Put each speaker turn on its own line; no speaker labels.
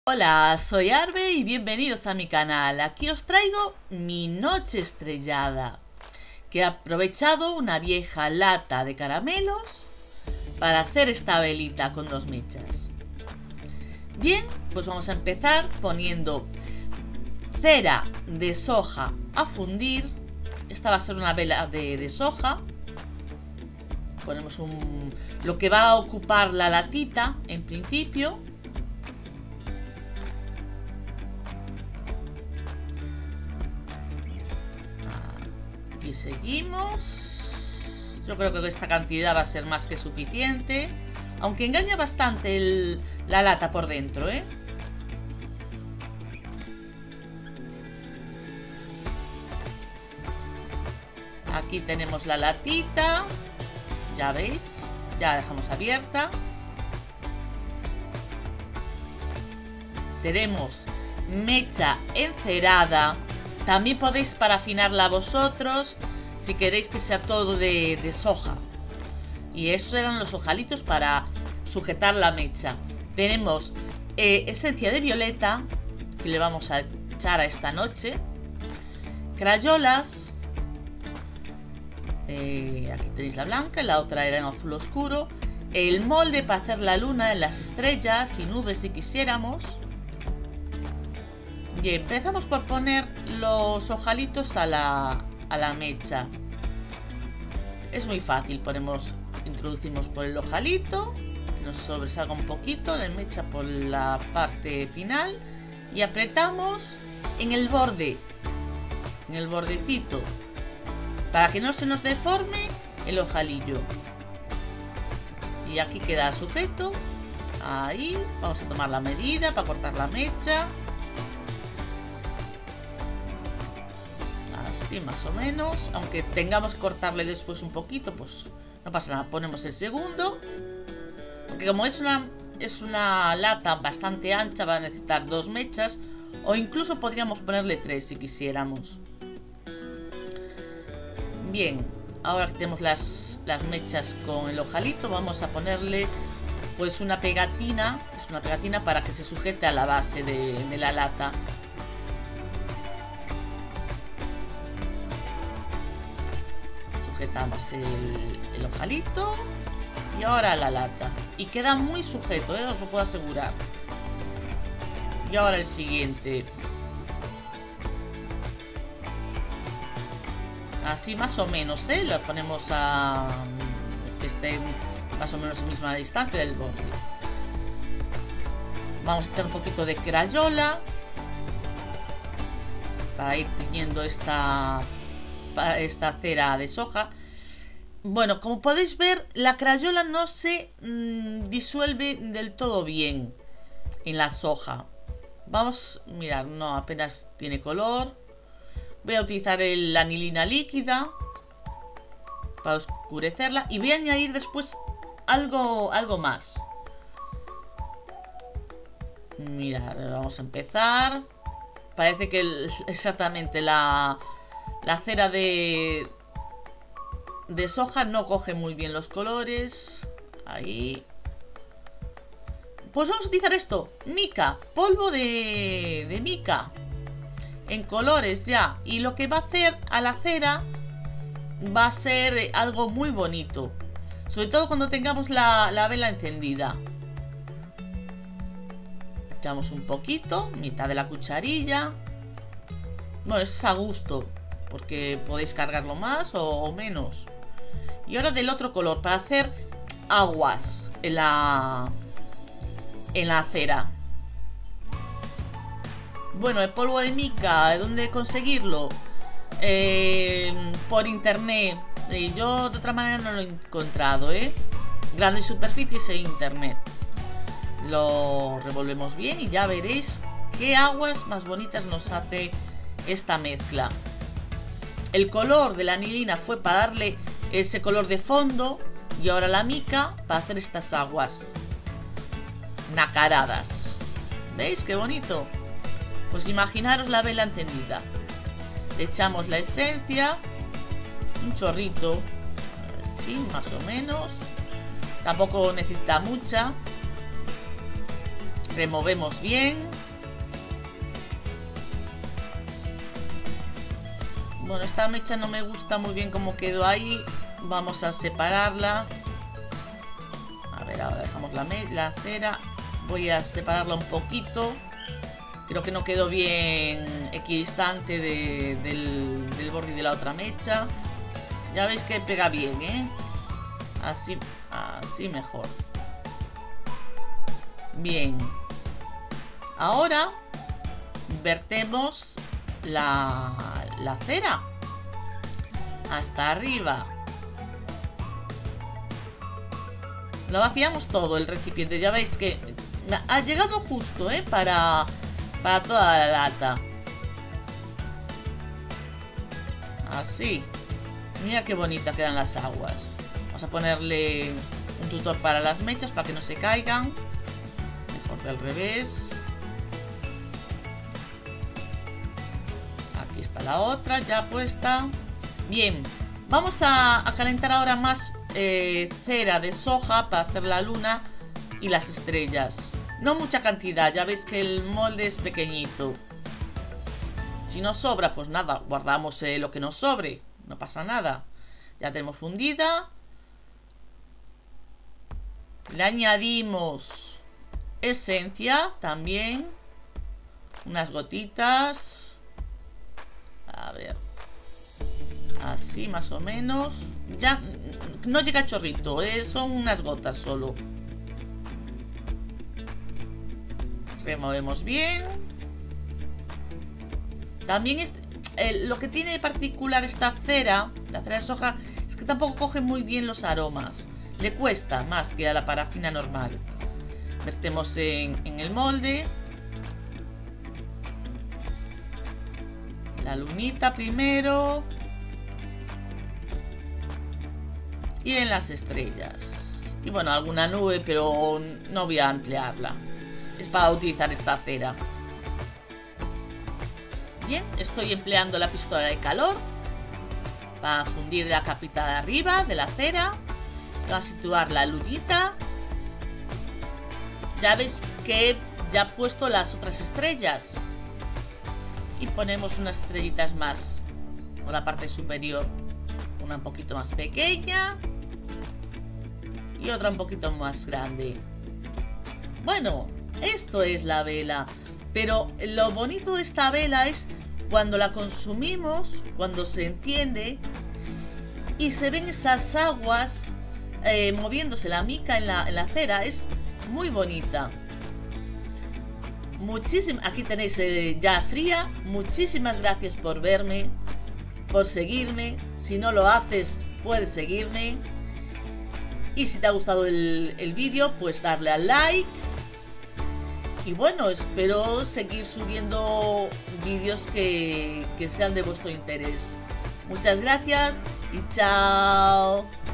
Hola, soy Arbe y bienvenidos a mi canal. Aquí os traigo mi noche estrellada, que he aprovechado una vieja lata de caramelos para hacer esta velita con 2 mechas. Bien, pues vamos a empezar poniendo cera de soja a fundir. Esta va a ser una vela de soja. Ponemos lo que va a ocupar la latita en principio. Y seguimos. Yo creo que esta cantidad va a ser más que suficiente, aunque engaña bastante la lata por dentro, ¿eh? Aquí tenemos la latita. Ya veis, ya la dejamos abierta. Tenemos mecha encerada. También podéis parafinarla vosotros si queréis que sea todo de soja. Y esos eran los ojalitos para sujetar la mecha. Tenemos esencia de violeta, que le vamos a echar a esta noche. Crayolas. Aquí tenéis la blanca, la otra era en azul oscuro. El molde para hacer la luna en las estrellas y nubes si quisiéramos. Y empezamos por poner los ojalitos a la mecha. Es muy fácil, introducimos por el ojalito, que nos sobresalga un poquito, la mecha por la parte final y apretamos en el borde, en el bordecito, para que no se nos deforme el ojalillo. Y aquí queda sujeto. Ahí, vamos a tomar la medida para cortar la mecha. Así más o menos, aunque tengamos que cortarle después un poquito, pues no pasa nada, ponemos el segundo, porque como es una lata bastante ancha, va a necesitar 2 mechas, o incluso podríamos ponerle 3 si quisiéramos. Bien, ahora que tenemos las mechas con el ojalito, vamos a ponerle pues una pegatina, es una pegatina para que se sujete a la base de la lata. Sujetamos el ojalito y ahora la lata, y queda muy sujeto, os lo puedo asegurar. Y ahora el siguiente, así más o menos, lo ponemos a que esté más o menos a la misma distancia del borde. Vamos a echar un poquito de crayola para ir tiñendo esta cera de soja. Bueno, como podéis ver, la crayola no se disuelve del todo bien en la soja. Vamos, mirad, no, apenas tiene color. Voy a utilizar la anilina líquida para oscurecerla y voy a añadir después algo más. Mirad, vamos a empezar. Parece que exactamente la cera de soja no coge muy bien los colores. Ahí. Pues vamos a utilizar esto, mica, polvo de mica, en colores ya. Y lo que va a hacer a la cera va a ser algo muy bonito, sobre todo cuando tengamos la vela encendida. Echamos un poquito, mitad de la cucharilla. Bueno, eso es a gusto, porque podéis cargarlo más o menos. Y ahora del otro color, para hacer aguas en la cera. Bueno, el polvo de mica, ¿de dónde conseguirlo? Por internet. Yo de otra manera no lo he encontrado, Grandes superficies en internet. Lo revolvemos bien y ya veréis qué aguas más bonitas nos hace esta mezcla. El color de la anilina fue para darle ese color de fondo, y ahora la mica para hacer estas aguas nacaradas. ¿Veis qué bonito? Pues imaginaros la vela encendida. Le echamos la esencia, un chorrito, así más o menos. Tampoco necesita mucha. Removemos bien. Bueno, esta mecha no me gusta muy bien cómo quedó ahí. Vamos a separarla. A ver, ahora dejamos la cera. Voy a separarla un poquito. Creo que no quedó bien equidistante del borde de la otra mecha. Ya veis que pega bien, ¿eh? Así mejor. Bien. Ahora vertemos la cera hasta arriba. Lo vaciamos todo el recipiente. Ya veis que ha llegado justo, ¿eh? Para toda la lata. Así. Mira qué bonita quedan las aguas. Vamos a ponerle un tutor para las mechas para que no se caigan. Mejor que al revés. Aquí está la otra ya puesta. Bien. Vamos a calentar ahora más cera de soja para hacer la luna y las estrellas. No mucha cantidad, ya veis que el molde es pequeñito. Si nos sobra, pues nada, guardamos lo que nos sobre. No pasa nada. Ya tenemos fundida. Le añadimos esencia también. Unas gotitas. A ver. Así más o menos. Ya no llega chorrito, son unas gotas solo. Removemos bien. También lo que tiene de particular esta cera, la cera de soja, es que tampoco coge muy bien los aromas. Le cuesta más que a la parafina normal. Vertemos en el molde. La lunita primero. Y en las estrellas. Y bueno, alguna nube, pero no voy a emplearla. Es para utilizar esta cera. Bien, estoy empleando la pistola de calor para fundir la capita de arriba de la cera. Voy a situar la lunita. Ya veis que ya he puesto las otras estrellas. Y ponemos unas estrellitas más por la parte superior. Una un poquito más pequeña y otra un poquito más grande. Bueno, esto es la vela. Pero lo bonito de esta vela es cuando la consumimos, cuando se enciende y se ven esas aguas moviéndose la mica en la cera. Es muy bonita. Aquí tenéis ya fría. Muchísimas gracias por verme, por seguirme. Si no lo haces, puedes seguirme. Y si te ha gustado el vídeo, pues darle al like. Y bueno, espero seguir subiendo vídeos que sean de vuestro interés. Muchas gracias y chao.